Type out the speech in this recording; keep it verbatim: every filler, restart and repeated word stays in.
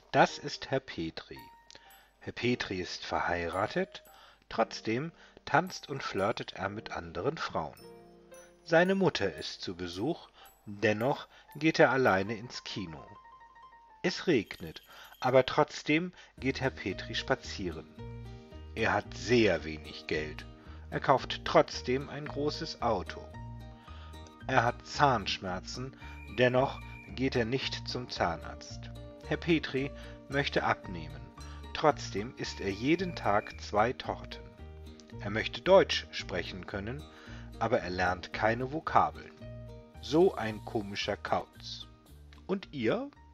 Das ist Herr Petri. Herr Petri ist verheiratet, trotzdem tanzt und flirtet er mit anderen Frauen. Seine Mutter ist zu Besuch, dennoch geht er alleine ins Kino. Es regnet, aber trotzdem geht Herr Petri spazieren. Er hat sehr wenig Geld. Er kauft trotzdem ein großes Auto. Er hat Zahnschmerzen, dennoch geht er nicht zum Zahnarzt. Herr Petri möchte abnehmen. Trotzdem isst er jeden Tag zwei Torten. Er möchte Deutsch sprechen können, aber er lernt keine Vokabeln. So ein komischer Kauz. Und ihr?